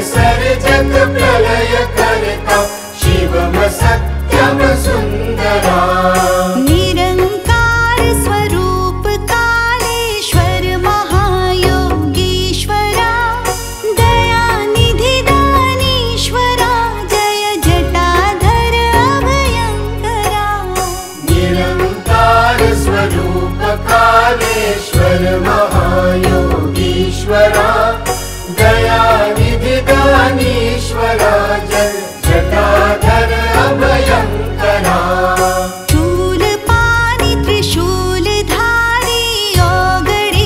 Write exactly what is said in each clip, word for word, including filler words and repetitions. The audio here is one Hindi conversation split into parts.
सर्जक प्रलय कर्ता शिवम सत्यम सुंदरा। निरंकार स्वरूप कालेश्वर महायोगीश्वरा, दयानिधि दानीश्वरा, जय जटाधर अभयंकरा। निरंकार स्वरूप कालेश्वर महायोगीश्वरा, दयानिधि दानीश्वरा, जय जटाधर अभयंकरा। शूलपाणि त्रिशूलधारी योगड़ी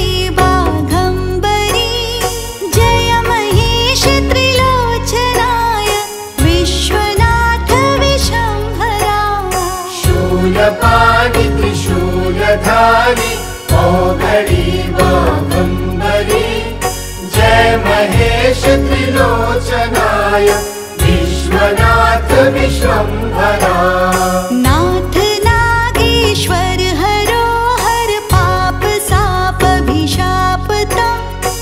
बाघंबरी, जय महेश त्रिलोचनाय विश्वनाथ विशंभरा। शूलपाणि त्रिशूलधारी योगड़ी बाघंबरी, जय महेश त्रिलोचनाय विश्वनाथ विश्वंभरा। नाथ नागेश्वर हरो हर पाप साप अभिशापतम,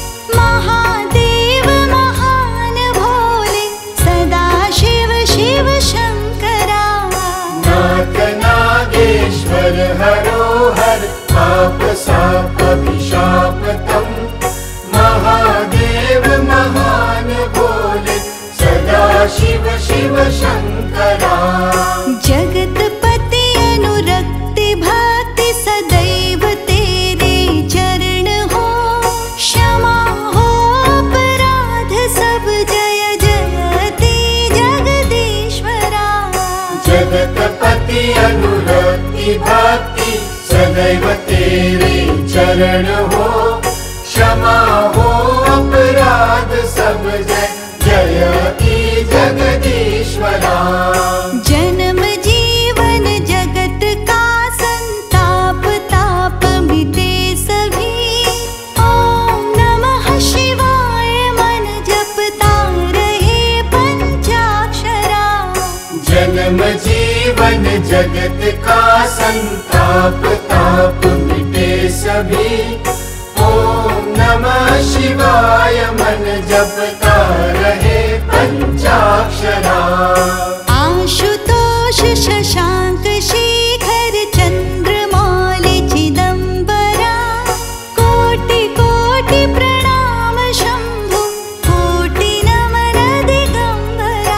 महादेव महान भोले सदा शिव शिव शंकरा। नाथ नागेश्वर हरो हर पाप साप अभिशापतम, महादेव महान भोले सदा शिव शिव शंकरा। जगतपति अनुरक्ति भक्ति सदैव तेरे चरण हो, क्षमा हो अपराध सब जय जयति जगदीश्वरा। जगतपति अनुरक्ति भक्ति सदैव तेरे चरण हो, क्षमा हो अपराध सब जय जयति जगदीश्वरा। जन्म जीवन जगत का संताप ताप मिटे सभी, ओम नमः शिवाय मन जपता रहे पंचाक्षरा। जन्म जीवन जगत का संताप ताप मिटे सभी, ओम नमः शिवाय मन जपता रहे पंचाक्षरा। आशुतोष शशांक शेखर चंद्रमौलि चिदंबरा, कोटि कोटि प्रणाम शंभु कोटि नमन दिगंबरा।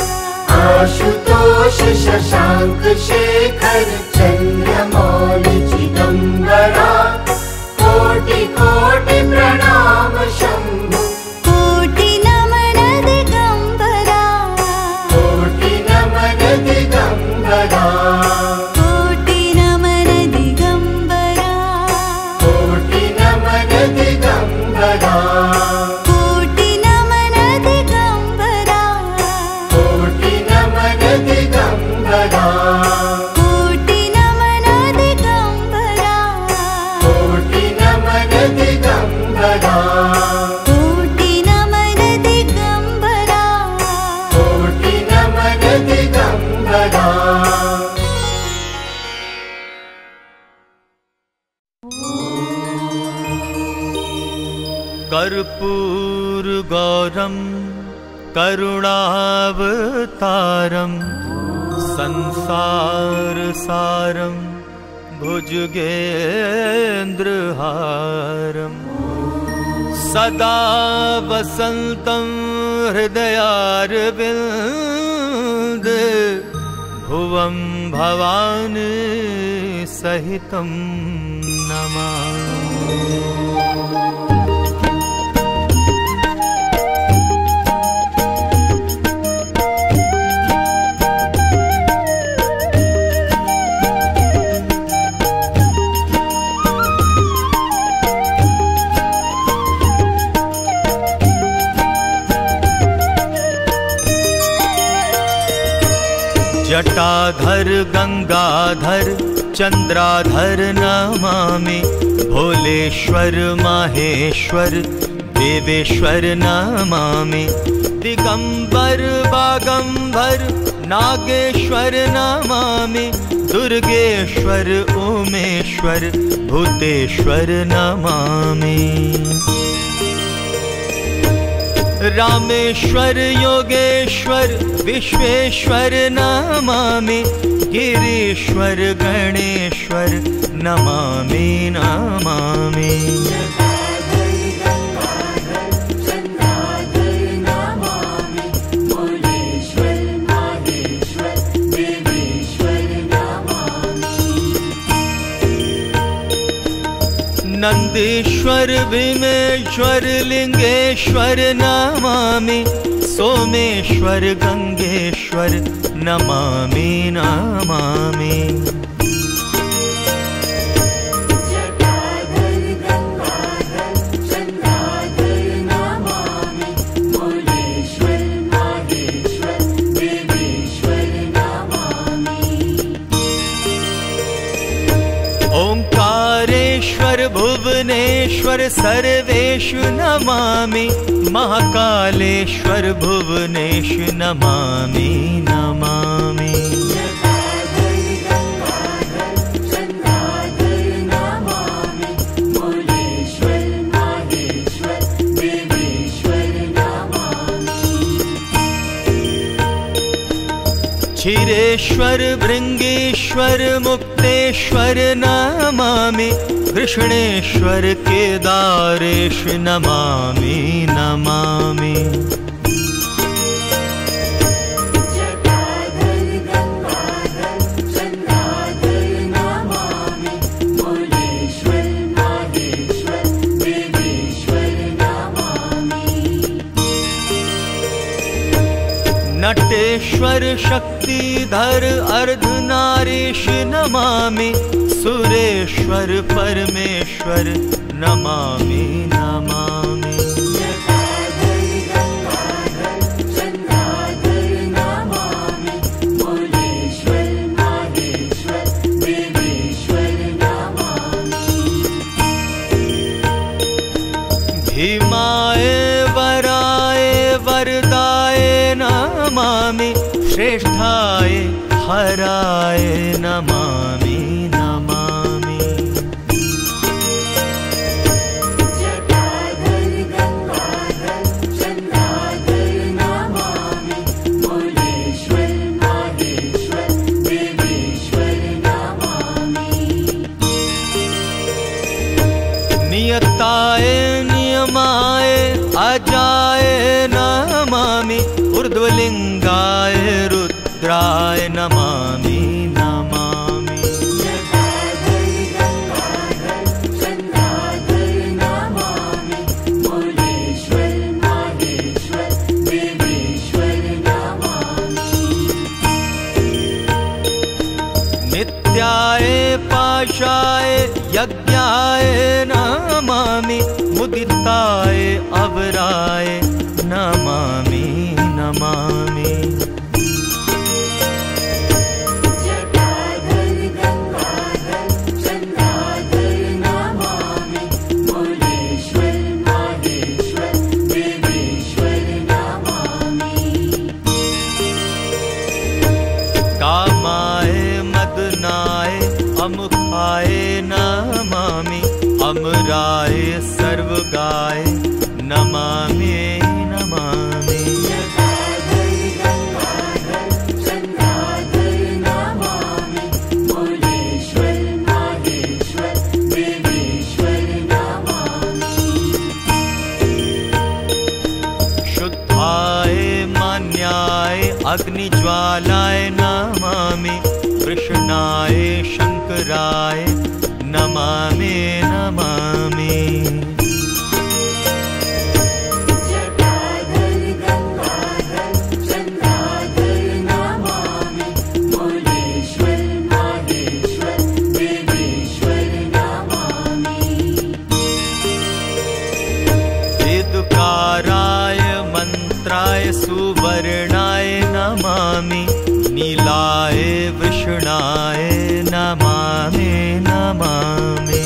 आशुतोष शशांक शेखर चंद्रमौलि चिदंबरा, कोटि कोटि प्रणाम शंभु कोटि नमन दिगंबरा। कोटि नमन दिगंबरा। कोटि नमन दिगंबरा। कोटि नमन दिगंबरा। कोटि नमन दिगंबरा। कोटि नमन दिगंबरा। कोटि नमन दिगंबरा। कोटि नमन दिगंबरा। कोटि नमन दिगंबरा। कोटि नमन दिगंबरा। कर्पूर गौरम करुणावतारम, संसार सारम भुजगेन्द्रहारम, सदा वसन्तं हृदयारविन्दे, भुवं भवानी सहितं नमामि। जटाधर गंगाधर चंद्राधर नमामि, भोलेश्वर माहेश्वर देवेश्वर नमामि, दिगंबर बागंबर नागेश्वर नमामि, दुर्गेश्वर उमेश्वर भूतेश्वर नमामि। रामेश्वर योगेश्वर विश्वेश्वर नमामि गिरीश्वर गणेश्वर नमामि नमामि नंदीश्वर भीमेश्वर लिंगेश्वर नमामि सोमेश्वर गंगेश्वर नमामि नमामि ओंकारेश्वर भुवनेश्वर सर्वेश नमामि महाकालेश्वर भुवनेश नमामि नमामि क्षीरेश्वर भृंगेश्वर मुक्तेश्वर नमामि कृष्णेश्वर केदारेश नमामि नमामि नटेश्वर शक्तिधर अर्धनारीश नमामि सुरेश्वर परमेश्वर नमामि नमामि भीमाय वराय वरदाय नमामि श्रेष्ठाय हराय नमामि नमामि नियताय नियमाय अजाय नमामि ऊर्ध्वलिंगाय रुद्राय नमामि नमामि नित्याय पाशाय यज्ञाय नमामि मुदिताय अवराय नमामि नमामि कामाय मदनाय अमुखाय नमामि अमराय सर्वगाय नमामि नमामि शुद्धाय मान्याय अग्निज्वालाय नमामि कृष्णाय शंकराय नमामि नमामि वेदकाराय मंत्राय सुवर्णाय नमामि नीलाय वृषणाय नमामि नमामि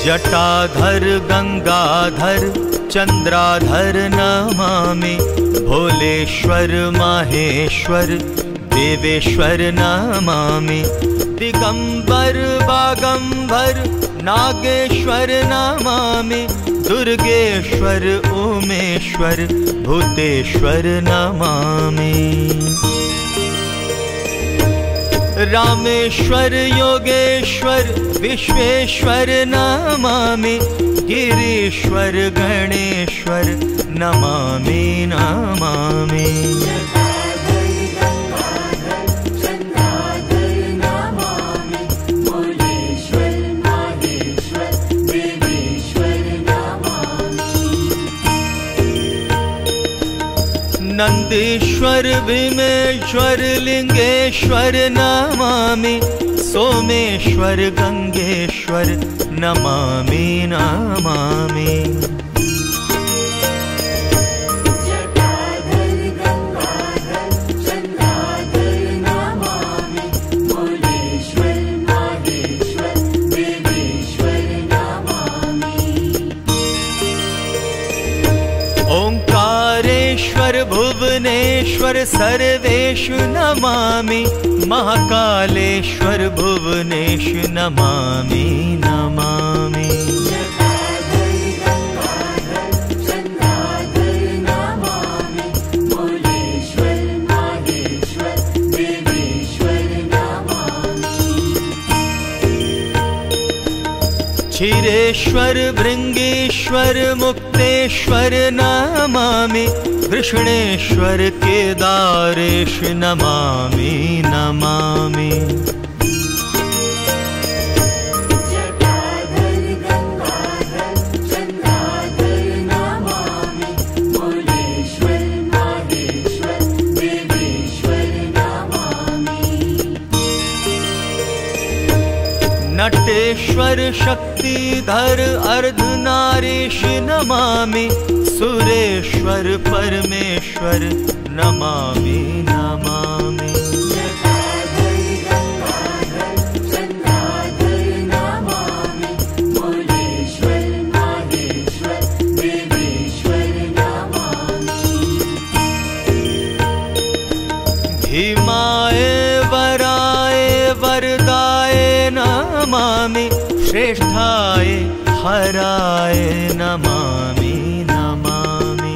जटाधर गंगाधर चंद्राधर नमामि भोलेश्वर माहेश्वर देवेश्वर नमामि दिगंबर बागंबर नागेश्वर नमामि दुर्गेश्वर उमेश्वर भूतेश्वर नमामि रामेश्वर योगेश्वर विश्वेश्वर नमामि गिरीश्वर गणेश्वर नमामि नमामि नंदीश्वर भीमेश्वर लिंगेश्वर नमामि सोमेश्वर गंगेश्वर नमामि नमामि भुवनेश्वर सर्वेश नमामि महाकालेश्वर भुवनेश नमामि नमामि क्षीरेश्वर भृंगेश्वर मुक्तेश्वर नमामि कृष्णेश्वर केदारेश नमामि नमामि नटेश्वर शक्तिधर अर्धनारीश नमामि सुरेश्वर परमेश्वर नमामि नमामि भीमाय वराय वरदाय नमामि श्रेष्ठाय हराय नमामि नमामि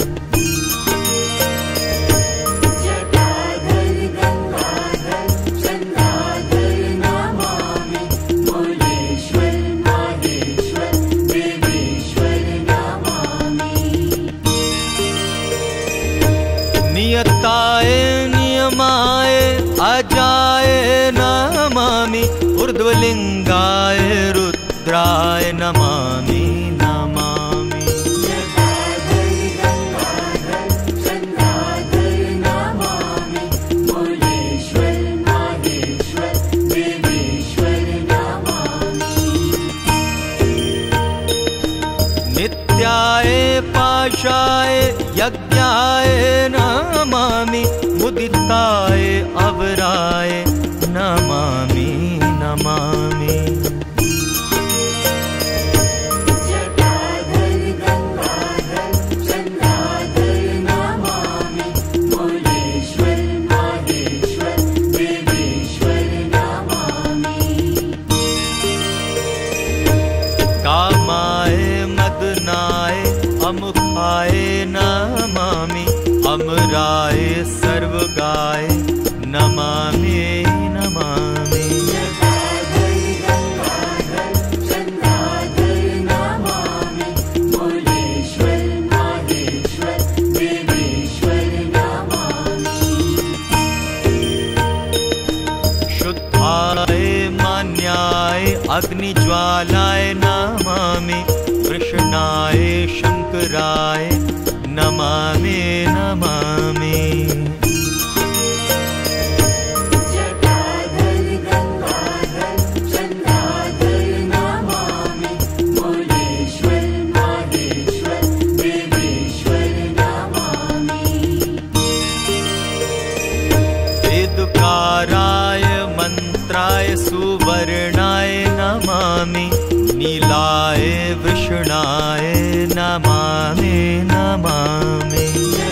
नियताय नियमाय अजाय नमामि ऊर्ध्वलिंगाय रुद्राय नमामि नमामि नित्याय पाशाय यज्ञाय नमामि मुदिताय अवराय नमामि नमामि कामाय मदनाय अमुखाय नमामि अमराय सर्वगाय नमामि नमामि शुद्धाय मान्याय अग्निज्वालाय नमामि कृष्णाय शंकराय नमामि नमामि वेदकाराय मंत्राय सुवर्णाय नमामि नीलाय वृषणाय नमामि नमामि।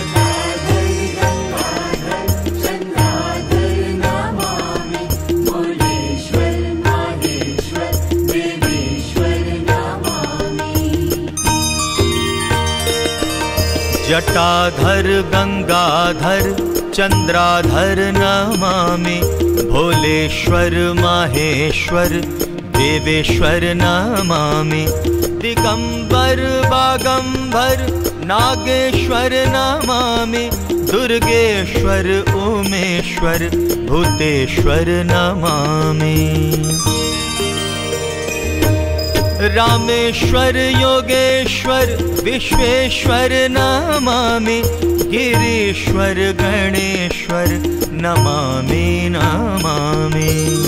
जटाधर गंगाधर चंद्राधर नमामि। भोलेश्वर माहेश्वर देवेश्वर नमामि। दिगंबर बागंबर नागेश्वर नमामि। दुर्गेश्वर उमेश्वर भूतेश्वर नमामि। रामेश्वर योगेश्वर विश्वेश्वर नमामि। गिरीश्वर गणेश्वर नमामि नमामि।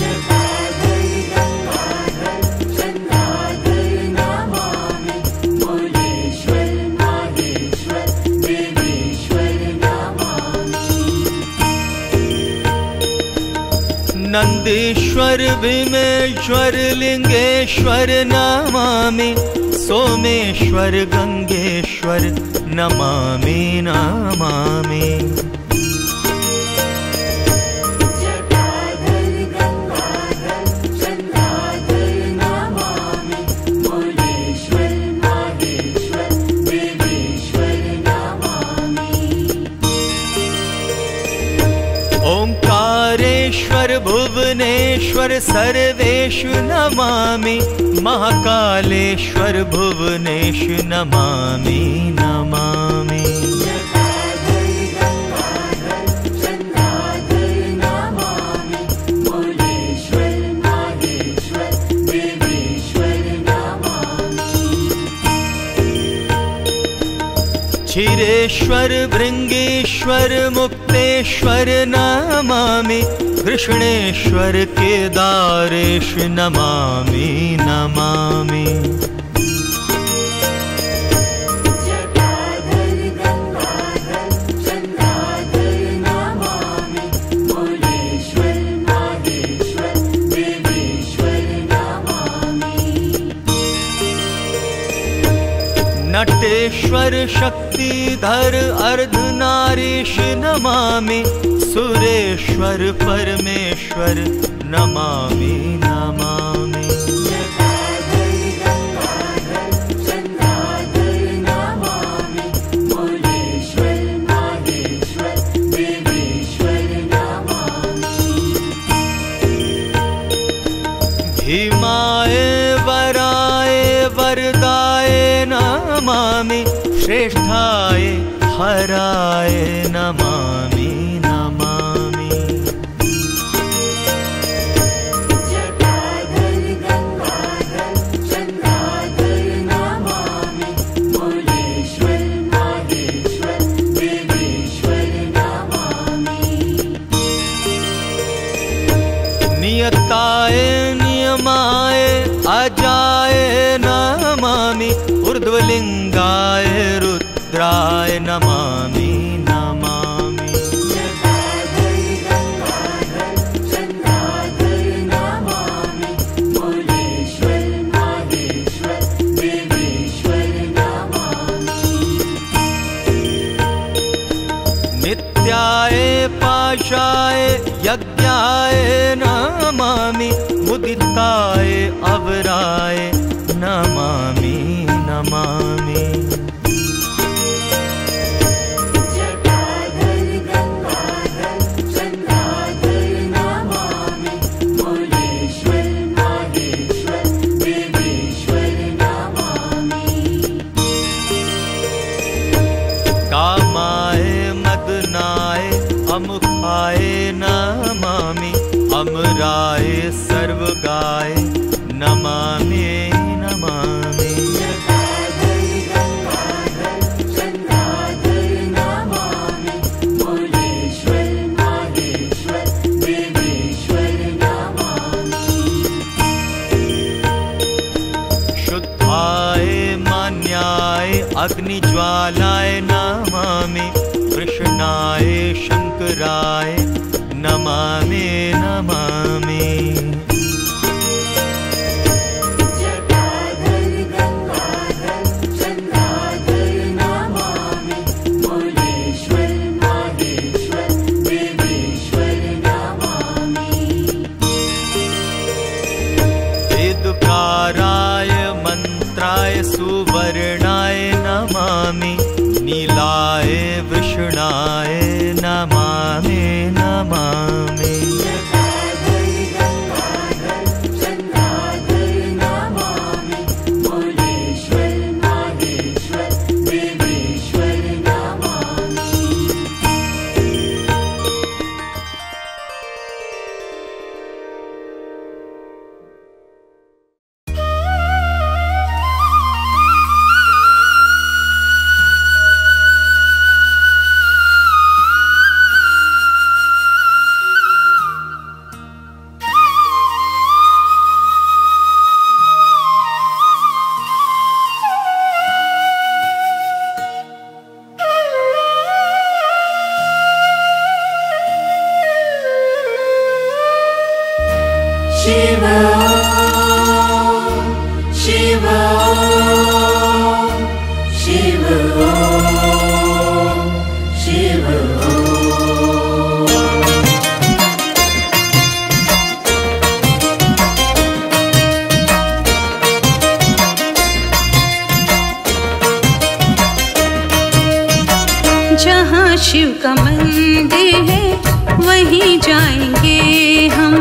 नंदीश्वर भीमेश्वर लिंगेश्वर नमामि। सोमेश्वर गंगेश्वर नमामि नमामि। ओंकारेश्वर भुवनेश्वर सर्वेश नमामि। महाकालेश्वर भुवनेश नमामि नमामि। क्षीरेश्वर भृंगेश्वर मुक्तेश्वर नमामि। कृष्णेश्वर केदारेश नमामि नमामि। नटेश्वर शक्तिधर अर्धनारीश नमामि। सुरेश्वर परमेश्वर नमामि नमामि। भीमाय वराय वरदाय नमामि। श्रेष्ठाय हराय नमामि नमामि। नियताय नियमाय अजाय नमामि। ऊर्ध्वलिंगाय रुद्राय नमामि नमामि। नित्याय पाशाय यज्ञाय नमामि। मुदिताय अवराय नमामि नमामि। कामाय मदनाय अमुखाय नमामि। अमराय सर्वगाय नमामि नमामि। शुद्धाय मान्याय अग्निज्वालाय नमामि। कृष्णाय शंकराय नमामि नमामि। शिव शिव शिव शिव जहाँ शिव का मंदिर है वहीं जाएंगे हम।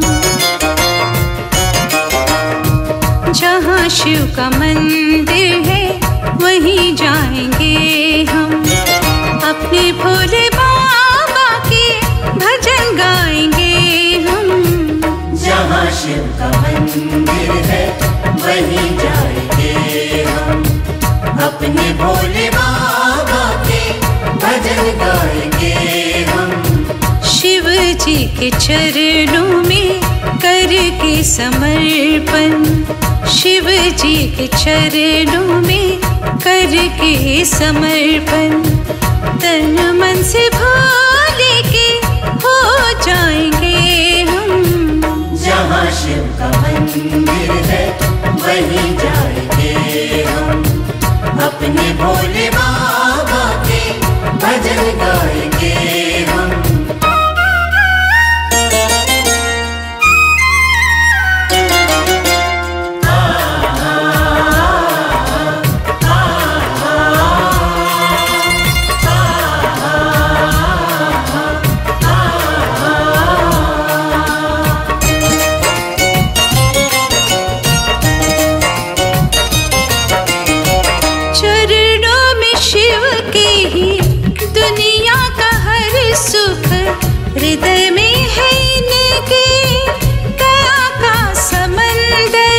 जहाँ शिव का मंदिर है वहीं जाएंगे हम। अपने भोले बाबा के भजन गाएंगे हम। जहाँ शिव का मंदिर है वहीं जाएंगे हम। अपने भोले बाबा के भजन गाएंगे हम। शिव जी के चरणों में करके समर्पण। शिव जी के चरणों में करके समर्पण। तन मन से भोले के हो जाएंगे हम। जहाँ शिव का मंदिर है वहीं जाएंगे हम। अपने भोले बाबा के भजन गाएंगे हम। हृदय में है इनके दया का समंदर।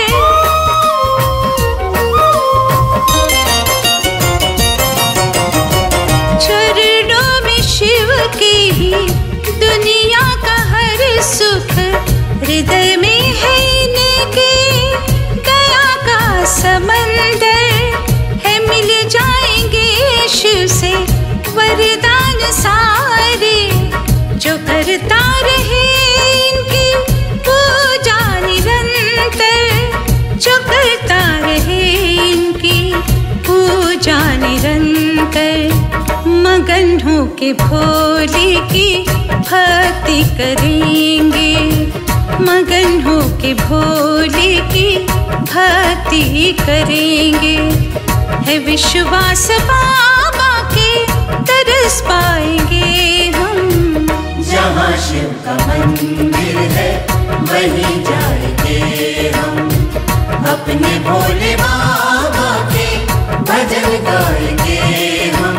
चरणों में शिव के ही दुनिया का हर सुख। हृदय में है इनके दया का समंदर है। मिल जाएंगे शिव से वरदान सारे। जो करता रहे इनकी पूजा निरंतर। जो करता रहे इनकी पूजा निरंतर। मगन हो के भोले की भक्ति करेंगे। मगन हो के भोले की भक्ति करेंगे। है विश्वास बाबा के तरस पाएंगे हम। जहाँ शिव का मंदिर है वहीं जाएंगे हम। अपने भोले बाबा के भजन गाएंगे हम।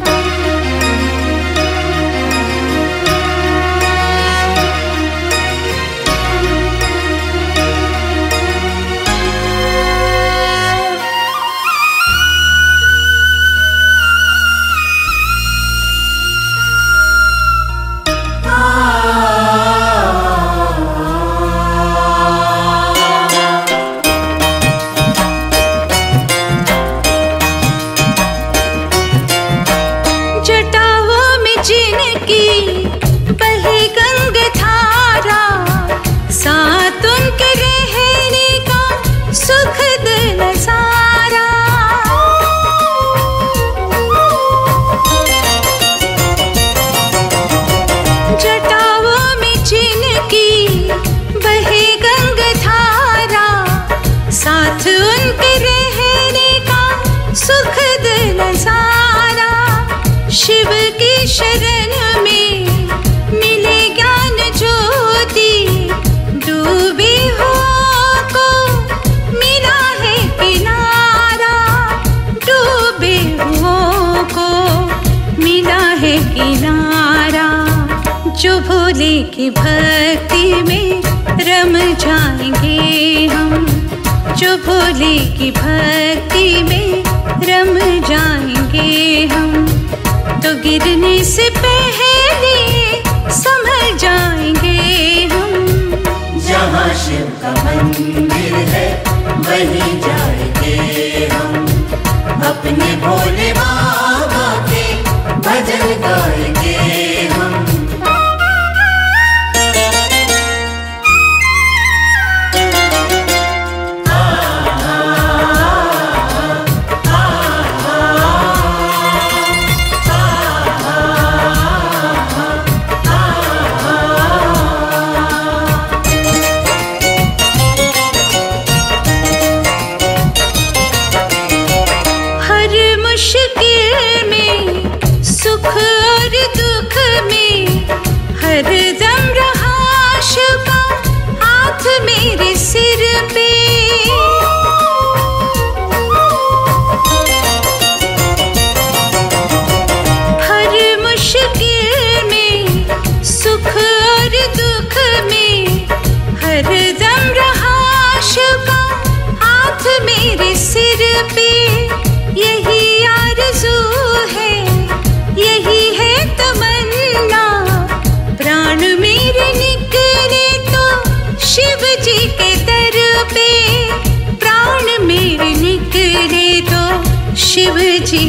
शरण में मिले ज्ञान ज्योति। डूबे हो को मिला है किनारा। डूबे हो को मिला है किनारा। जो भोले की भक्ति में रम जाएंगे हम। जो भोले की भक्ति में रम जाएंगे हम। तो गिरने से पहले संभल जाएंगे हम। जहाँ शिव का मंदिर है वहीं जाएंगे हम। अपने भोले बाबा के भजन गाएंगे हम।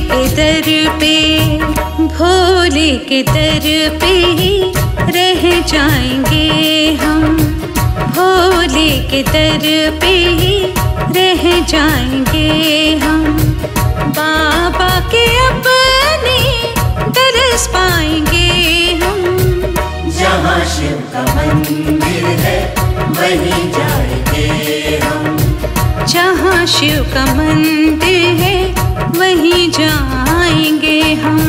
के दर पे, भोले के दर पे ही रह जाएंगे हम। भोले के दर पे ही रह जाएंगे हम। बाबा के अपने दरस पाएंगे हम। जहाँ शिव का मंदिर है वहीं जाएंगे हम। जहाँ शिव का मंदिर है वहीं जाएंगे हम।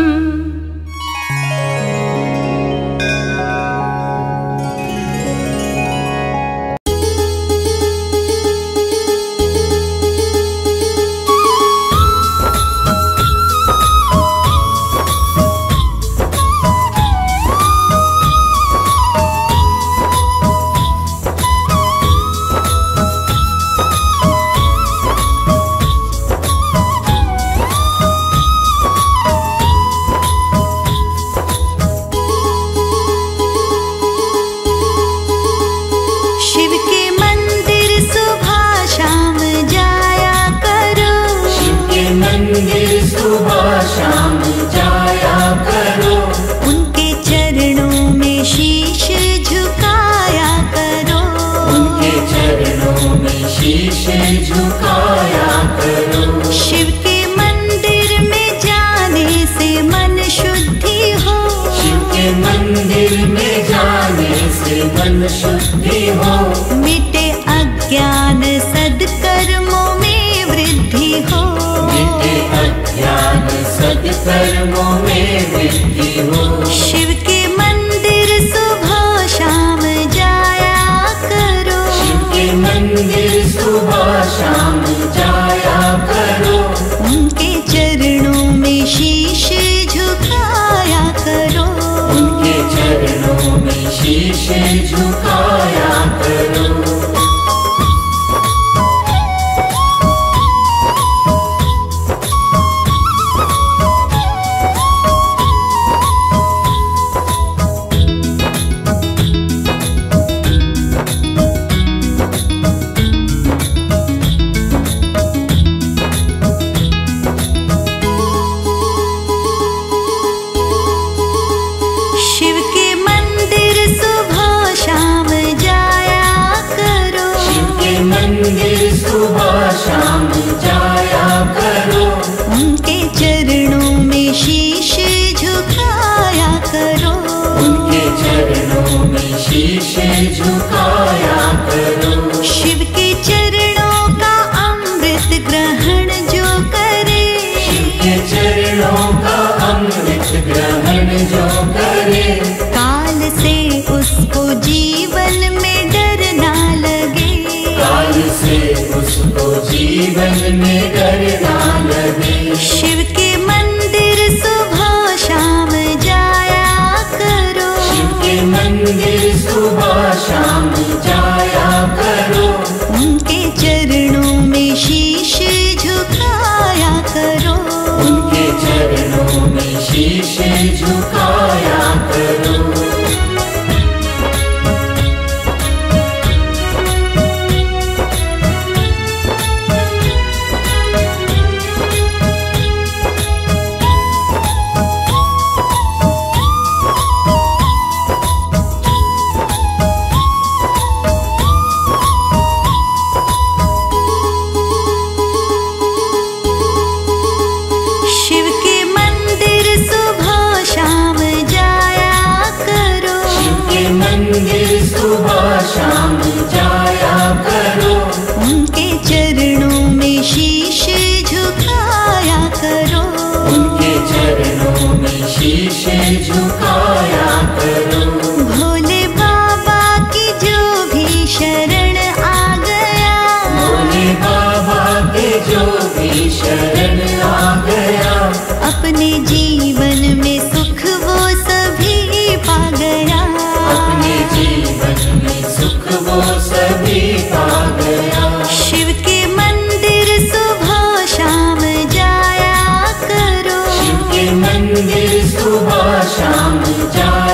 मन शुद्धि हो, मिटे अज्ञान सद्कर्मों में वृद्धि हो। मिटे अज्ञान सद्कर्मों में वृद्धि हो। शिव के मंदिर सुबह शाम जाया करो। शिव के मंदिर सुबह शाम जाया करो। उनके चरणों में शीश झुकाया करो। उनके चरणों में शीश झुकाया करो। शाम जाया करो। उनके चरणों में शीश झुकाया करो। उनके चरणों में शीश झुकाया करो। शिव के चरणों का अमृत ग्रहण जो करे। शिव के चरणों का अमृत ग्रहण जो करे। काल से उसको जीवन में डर ना लगे। काल से उसको जीवन में डर ना लगे। शिव के मंदिर सुबह शाम जाया करो। शिव के मंदिर सुबह शाम जाया करो। उनके चरणों में शीश झुकाया करो। उनके चरणों में शीश झुकाया करो। सुबह शाम जाया करो। उनके चरणों में शीश झुकाया करो। उनके चरणों में शीश झुकाया करो। भोले बाबा की जो भी शरण आ गया। भोले बाबा के जो भी शरण आ गया। अपने जीवन में सुख वो सभी पा गया। अपने जीवन में सुख वो सभी पा गया। शिव के मंदिर सुबह शाम जाया करो। शिव के मंदिर सुबह शाम जाया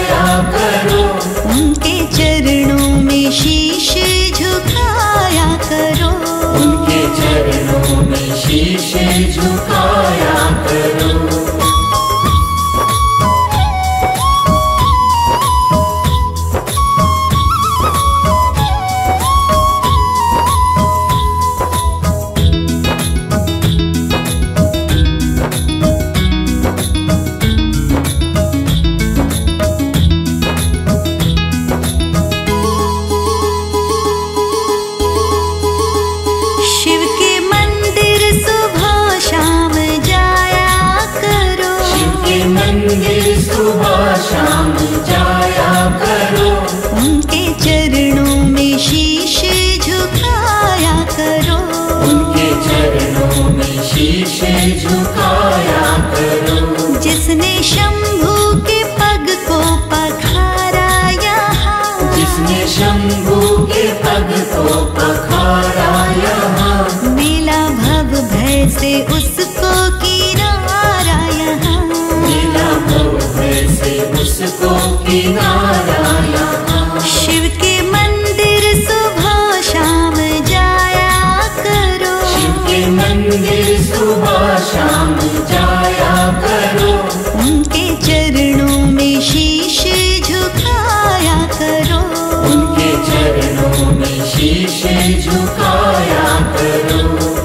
भक्तों की नारायण। शिव के मंदिर सुबह शाम जाया करो। शिव के मंदिर सुबह शाम जाया करो। उनके चरणों में शीश झुकाया करो। उनके चरणों में शीश झुकाया करो।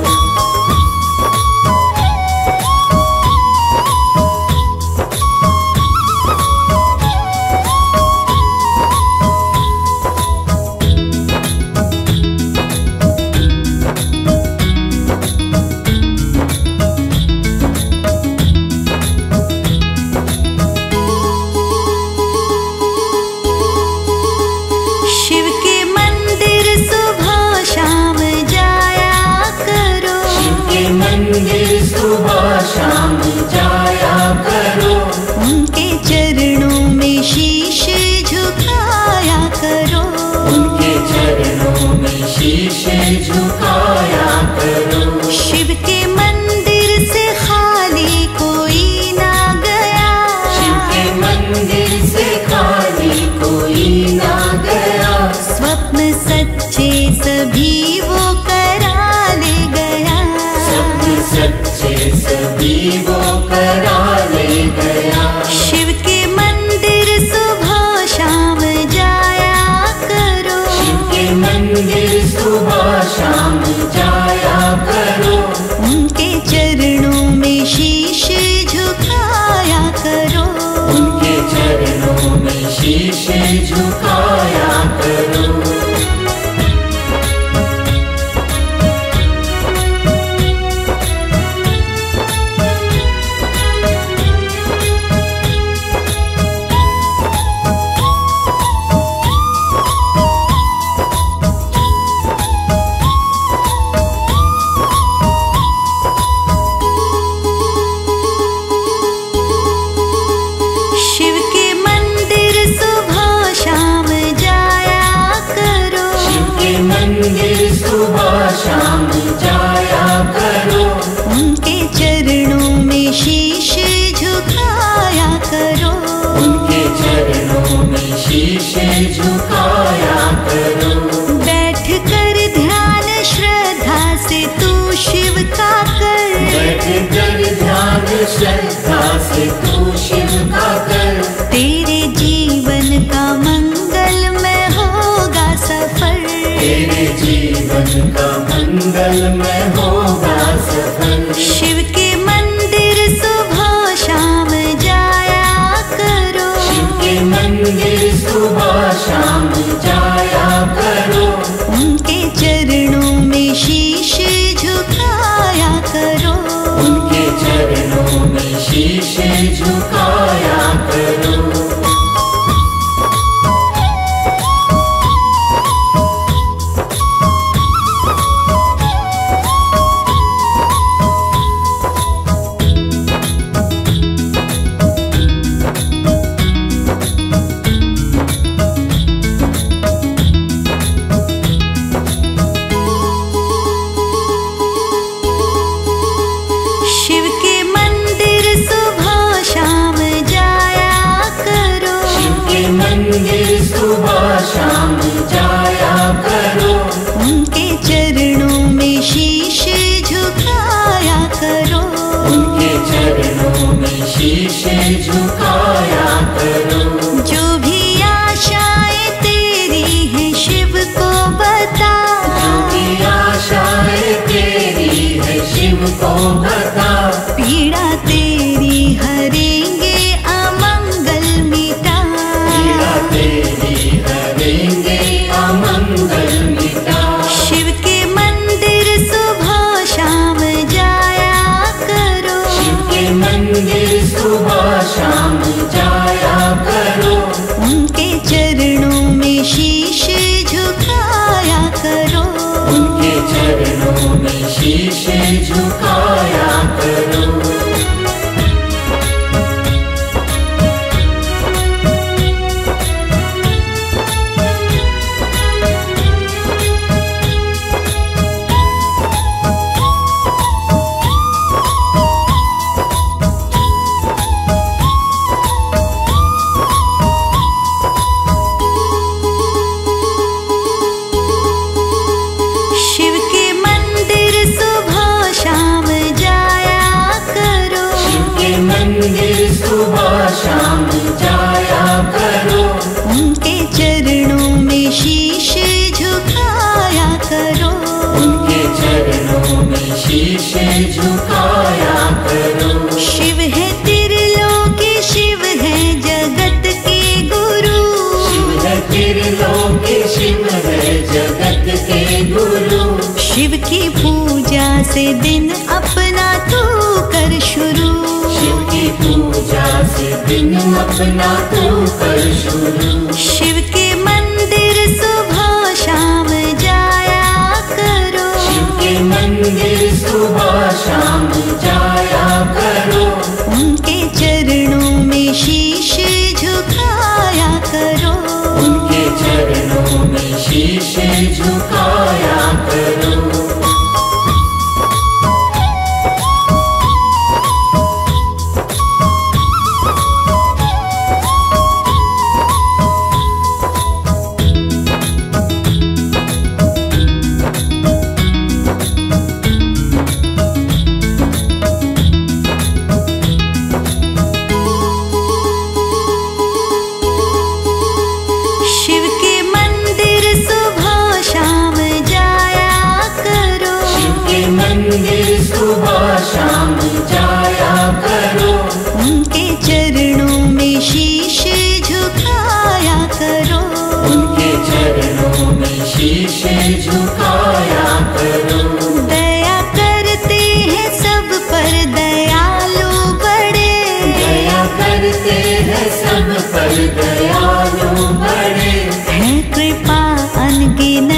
शिव के मंदिर सुबह शाम जाया करो। शिव के मंदिर सुबह शाम जाया करो। उनके चरणों में शीश झुकाया करो। उनके चरणों में शीश झुकाया करो। शिव के मंदिर से खाली कोई ना गया। शिव के मंदिर से खाली कोई ना गया। स्वप्न सच्चे सभी वो करा ले गया। सत्य सच्चे सभी वो करा ले गया। शिव के मंदिर सुबह शाम जाया करो। शिव के मंदिर सुबह शाम जाया करो। उनके चरणों में शीश झुकाया करो। उनके चरणों में शीश झुकाया करो। शिव के मंदिर सुबह शाम जाया करो। शिव के मंदिर सुबह शाम जाया करो। उनके चरणों में शीश झुकाया करो। उनके चरणों में शीश झुकाया करो। बैठ कर ध्यान श्रद्धा से तू शिव का कर। बैठ कर ध्यान श्रद्धा से तू शिव का कर। तेरे जीवन का मंगलमय होगा सफर। तेरे जीवन का मंगलमय होगा सफल। शिव के मंदिर सुबह शाम जाया करो। शिव के मंदिर सुबह शाम जाया करो। उनके चरणों में शीश झुकाया करो। उनके चरणों में शीश झुकाया करो। शिव के मंदिर सुबह शाम जाया करो। शिव के मंदिर सुबह शाम जाया करो। उनके चरणों में शीश झुकाया करो। उनके चरणों में शीश झुकाया करो। जो भी आशाएं तेरी हैं शिव को बता। जो भी आशाएं तेरी है शिव को बता। पीड़ा तेरी हरेंगे अमंगल मिटा। पीड़ा तेरी हरेंगे अमंगल मिटा। शिव के मंदिर सुबह शाम जाया करो। शिव के मंदिर सुबह शाम जाया करो। उनके चरणों में शीश झुकाया करो। उनके चरणों में शीश झुकाया करो। शिव है जगत के गुरु। शिव की पूजा से दिन अपना तू कर शुरू। शिव की पूजा से दिन अपना तू कर शुरू। शिव के मंदिर सुबह शाम जाया करो। शिव के मंदिर सुबह शाम जाया करो। उनके चरणों में शीश झुकाया करो। उनके चरणों में शीश झुकाया करो। शिव के मंदिर सुबह शाम जाया करो। शिव के मंदिर सुबह शाम जाया करो। उनके चरणों में शीश झुकाया करो। उनके चरणों में शीश झुकाया करो। दया करते हैं सब पर दयालु बड़े। दया करते हैं सब पर दयालु बड़े। है कृपा अनगिनत